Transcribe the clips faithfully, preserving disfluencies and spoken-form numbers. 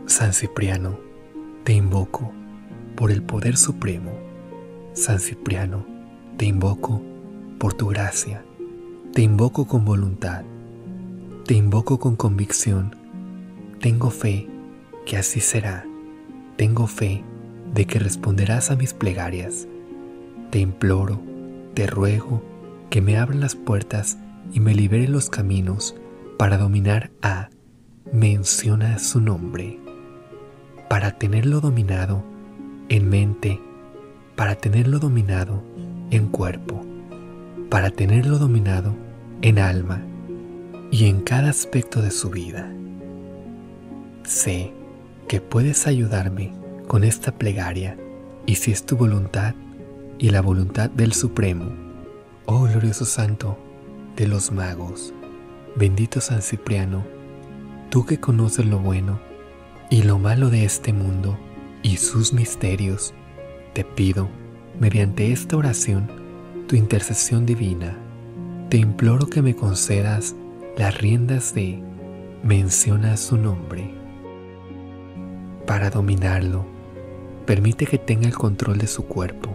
San Cipriano, te invoco por el poder supremo. San Cipriano, te invoco por tu gracia. Te invoco con voluntad. Te invoco con convicción. Tengo fe que así será. Tengo fe de que responderás a mis plegarias. Te imploro, te ruego que me abran las puertas y me libere los caminos para dominar a, menciona su nombre, para tenerlo dominado en mente, para tenerlo dominado en cuerpo, para tenerlo dominado en alma y en cada aspecto de su vida. Sé que puedes ayudarme con esta plegaria, y si es tu voluntad y la voluntad del Supremo, oh glorioso Santo de los magos, bendito San Cipriano, tú que conoces lo bueno y lo malo de este mundo y sus misterios, te pido, mediante esta oración, tu intercesión divina. Te imploro que me concedas las riendas de menciona su nombre. Para dominarlo, permite que tenga el control de su cuerpo.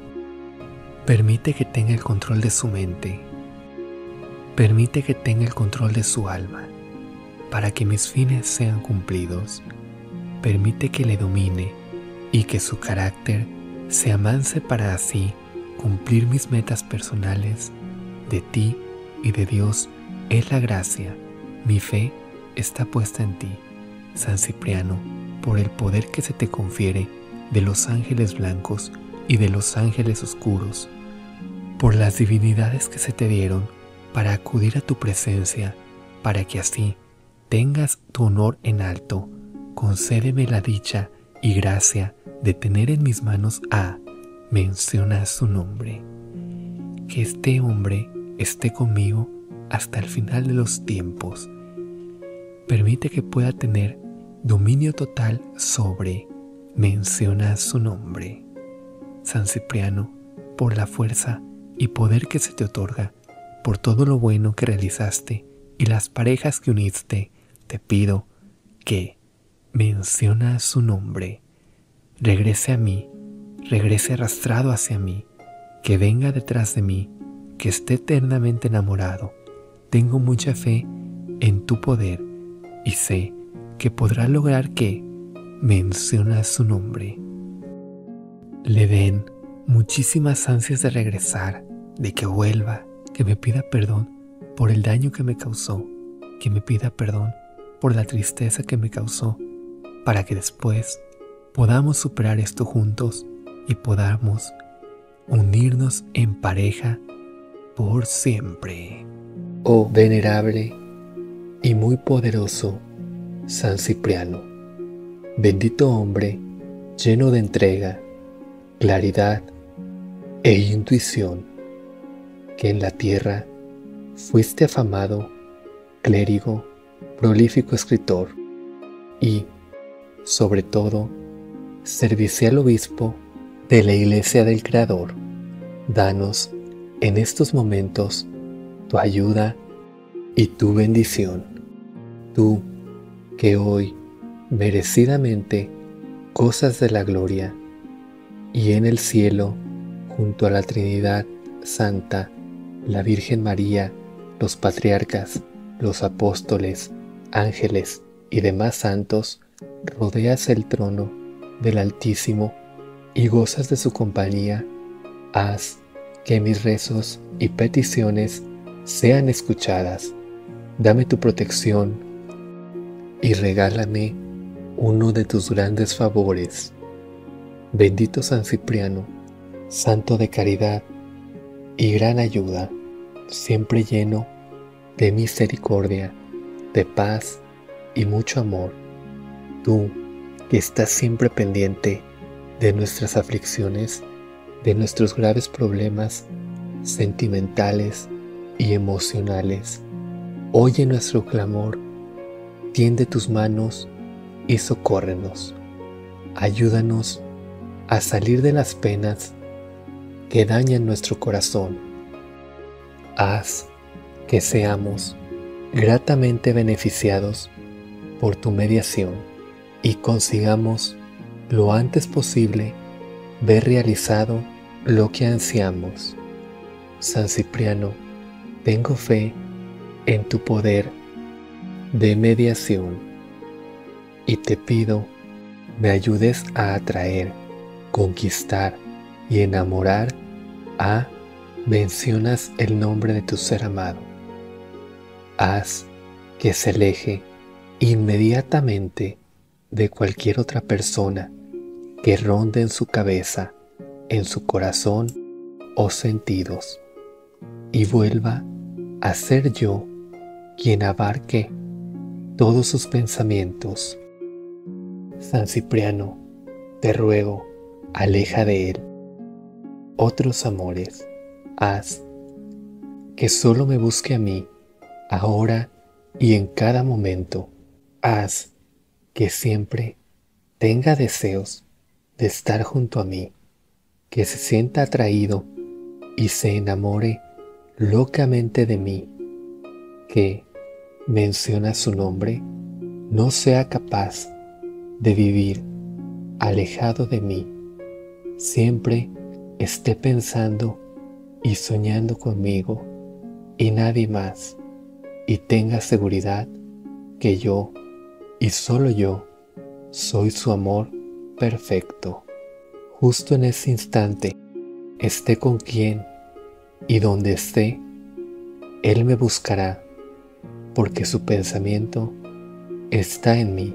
Permite que tenga el control de su mente. Permite que tenga el control de su alma, para que mis fines sean cumplidos. Permite que le domine y que su carácter se amance para así cumplir mis metas personales. De ti y de Dios es la gracia. Mi fe está puesta en ti, San Cipriano, por el poder que se te confiere de los ángeles blancos y de los ángeles oscuros, por las divinidades que se te dieron para acudir a tu presencia, para que así tengas tu honor en alto. Concédeme la dicha y gracia de tener en mis manos a, menciona su nombre. Que este hombre esté conmigo hasta el final de los tiempos. Permite que pueda tener dominio total sobre, menciona su nombre. San Cipriano, por la fuerza y poder que se te otorga, por todo lo bueno que realizaste y las parejas que uniste, te pido que, menciona su nombre, regrese a mí, regrese arrastrado hacia mí, que venga detrás de mí, que esté eternamente enamorado. Tengo mucha fe en tu poder y sé que podrá lograr que, menciona su nombre, le den muchísimas ansias de regresar, de que vuelva, que me pida perdón por el daño que me causó, que me pida perdón por la tristeza que me causó, para que después podamos superar esto juntos y podamos unirnos en pareja por siempre. Oh venerable y muy poderoso San Cipriano, bendito hombre lleno de entrega, claridad e intuición, que en la tierra fuiste afamado clérigo, prolífico escritor y, sobre todo, servicial obispo de la Iglesia del Creador. Danos en estos momentos tu ayuda y tu bendición. Tú que hoy merecidamente gozas de la gloria y en el cielo, junto a la Trinidad Santa, la Virgen María, los patriarcas, los apóstoles, ángeles y demás santos, rodeas el trono del Altísimo y gozas de su compañía. Haz que mis rezos y peticiones sean escuchadas. Dame tu protección y regálame uno de tus grandes favores. Bendito San Cipriano, santo de caridad y gran ayuda, siempre lleno de misericordia, de paz y mucho amor. Tú que estás siempre pendiente de nuestras aflicciones, de nuestros graves problemas sentimentales y emocionales, oye nuestro clamor, tiende tus manos y socórrenos. Ayúdanos a salir de las penas que dañan nuestro corazón. Haz que seamos gratamente beneficiados por tu mediación. y consigamos lo antes posible ver realizado lo que ansiamos. San Cipriano, tengo fe en tu poder de mediación y te pido me ayudes a atraer, conquistar y enamorar a, mencionas el nombre de tu ser amado. Haz que se aleje inmediatamente de cualquier otra persona que ronde en su cabeza, en su corazón o sentidos, y vuelva a ser yo quien abarque todos sus pensamientos. San Cipriano, te ruego, aleja de él otros amores. Haz que solo me busque a mí, ahora y en cada momento. Haz que siempre tenga deseos de estar junto a mí, que se sienta atraído y se enamore locamente de mí, que, menciona su nombre, no sea capaz de vivir alejado de mí, siempre esté pensando y soñando conmigo y nadie más, y tenga seguridad que yo, y solo yo, soy su amor perfecto. Justo en ese instante, esté con quien y donde esté, él me buscará, porque su pensamiento está en mí.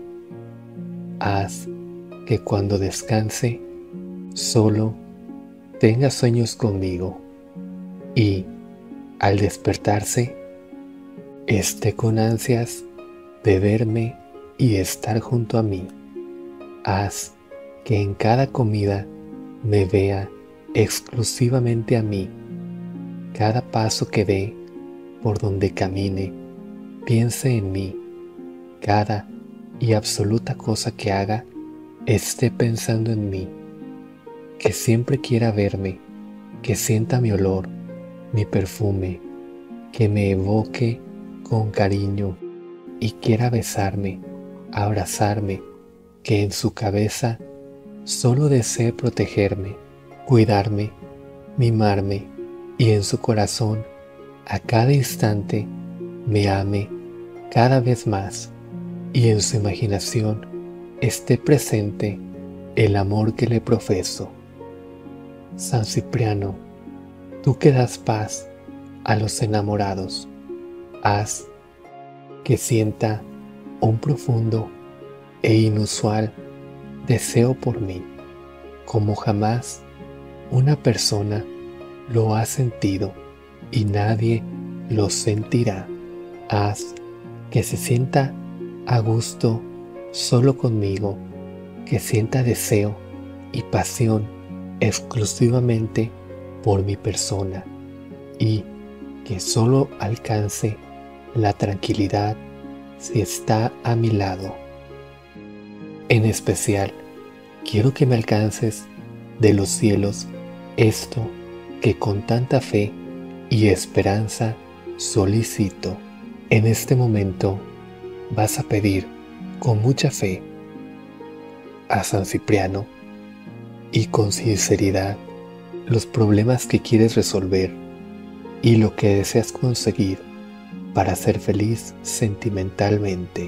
Haz que cuando descanse, solo tenga sueños conmigo y, al despertarse, esté con ansias de verme y estar junto a mí. Haz que en cada comida me vea exclusivamente a mí. Cada paso que dé, por donde camine, piense en mí. Cada y absoluta cosa que haga, esté pensando en mí. Que siempre quiera verme, que sienta mi olor, mi perfume, que me evoque con cariño y quiera besarme, abrazarme, que en su cabeza solo desee protegerme, cuidarme, mimarme, y en su corazón a cada instante me ame cada vez más, y en su imaginación esté presente el amor que le profeso. San Cipriano, tú que das paz a los enamorados, haz que sienta un profundo e inusual deseo por mí, como jamás una persona lo ha sentido y nadie lo sentirá. Haz que se sienta a gusto solo conmigo, que sienta deseo y pasión exclusivamente por mi persona y que solo alcance la tranquilidad si está a mi lado. En especial, quiero que me alcances de los cielos esto que con tanta fe y esperanza solicito. En este momento vas a pedir con mucha fe a San Cipriano y con sinceridad los problemas que quieres resolver y lo que deseas conseguir para ser feliz sentimentalmente.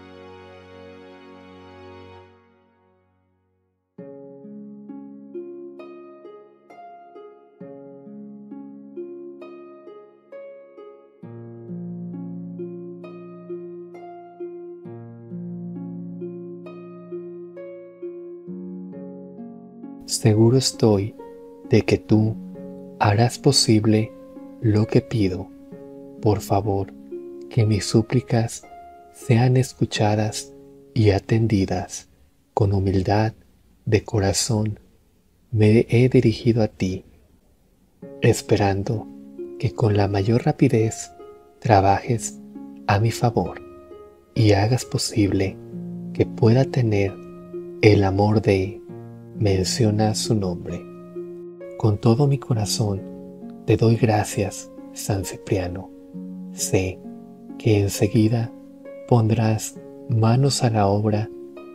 Seguro estoy de que tú harás posible lo que pido. Por favor, que mis súplicas sean escuchadas y atendidas. Con humildad de corazón me he dirigido a ti, esperando que con la mayor rapidez trabajes a mi favor y hagas posible que pueda tener el amor de, menciona su nombre. Con todo mi corazón te doy gracias, San Cipriano. Sé que enseguida pondrás manos a la obra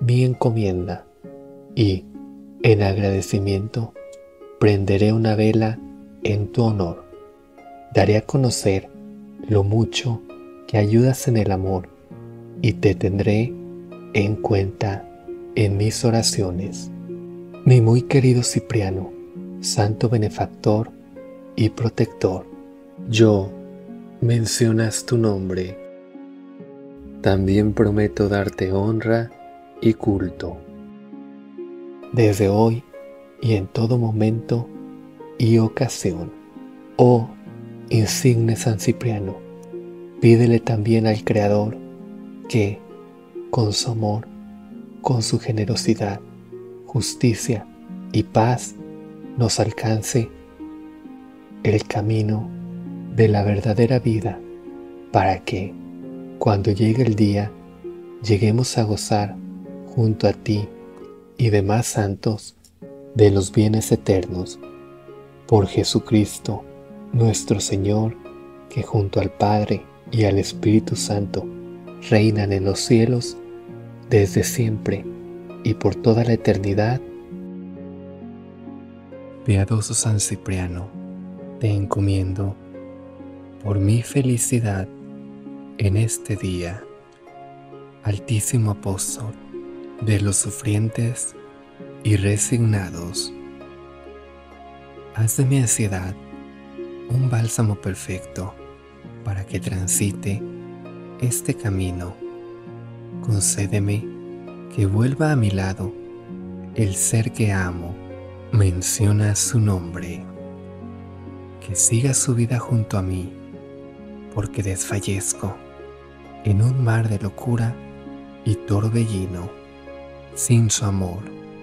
mi encomienda y, en agradecimiento, prenderé una vela en tu honor. Daré a conocer lo mucho que ayudas en el amor y te tendré en cuenta en mis oraciones. Mi muy querido Cipriano, santo benefactor y protector, yo mencionas tu nombre. También prometo darte honra y culto. Desde hoy y en todo momento y ocasión, oh insigne San Cipriano, pídele también al Creador que, con su amor, con su generosidad, justicia y paz, nos alcance el camino de la verdadera vida, para que, cuando llegue el día, lleguemos a gozar junto a ti y demás santos de los bienes eternos. Por Jesucristo, nuestro Señor, que junto al Padre y al Espíritu Santo reinan en los cielos desde siempre y por toda la eternidad. Piadoso San Cipriano, te encomiendo por mi felicidad en este día. Altísimo Apóstol de los sufrientes y resignados, haz de mi ansiedad un bálsamo perfecto para que transite este camino. Concédeme que vuelva a mi lado el ser que amo, menciona su nombre, que siga su vida junto a mí, porque desfallezco en un mar de locura y torbellino sin su amor.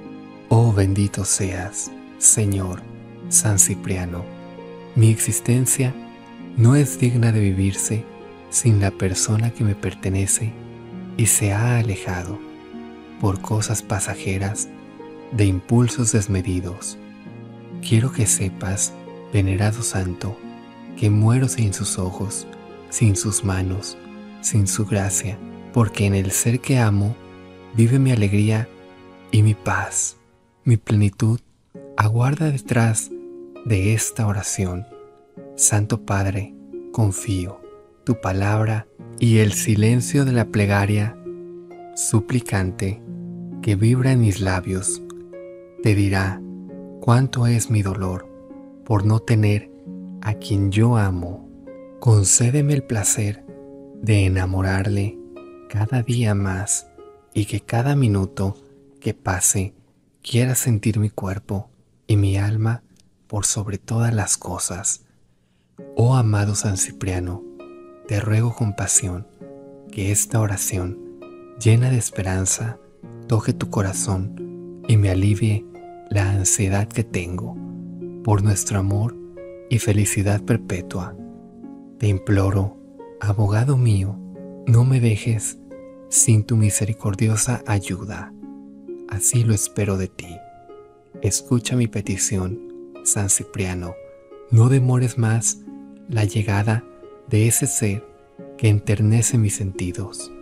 Oh bendito seas, Señor San Cipriano. Mi existencia no es digna de vivirse sin la persona que me pertenece y se ha alejado por cosas pasajeras de impulsos desmedidos. Quiero que sepas, venerado santo, que muero sin sus ojos, sin sus manos, sin su gracia, porque en el ser que amo vive mi alegría y mi paz. Mi plenitud aguarda detrás de esta oración. Santo Padre, confío tu palabra y el silencio de la plegaria suplicante que vibra en mis labios te dirá cuánto es mi dolor por no tener a quien yo amo. Concédeme el placer de enamorarle cada día más y que cada minuto que pase quiera sentir mi cuerpo y mi alma por sobre todas las cosas. Oh amado San Cipriano, te ruego con pasión que esta oración, llena de esperanza, toque tu corazón y me alivie la ansiedad que tengo por nuestro amor y felicidad perpetua. Te imploro, abogado mío, no me dejes sin tu misericordiosa ayuda. Así lo espero de ti. Escucha mi petición, San Cipriano. No demores más la llegada de ese ser que enternece mis sentidos.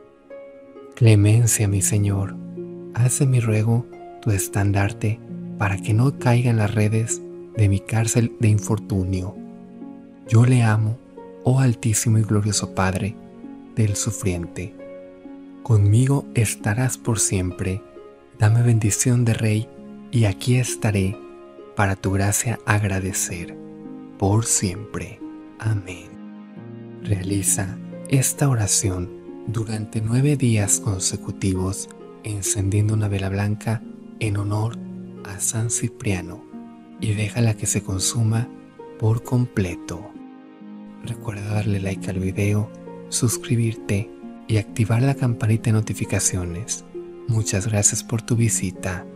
Clemencia, mi Señor, haz de mi ruego tu estandarte para que no caiga en las redes de mi cárcel de infortunio. Yo le amo, oh altísimo y glorioso Padre del sufriente. Conmigo estarás por siempre. Dame bendición de Rey y aquí estaré para tu gracia agradecer por siempre. Amén. Realiza esta oración durante nueve días consecutivos, encendiendo una vela blanca en honor a San Cipriano y déjala que se consuma por completo. Recuerda darle like al video, suscribirte y activar la campanita de notificaciones. Muchas gracias por tu visita.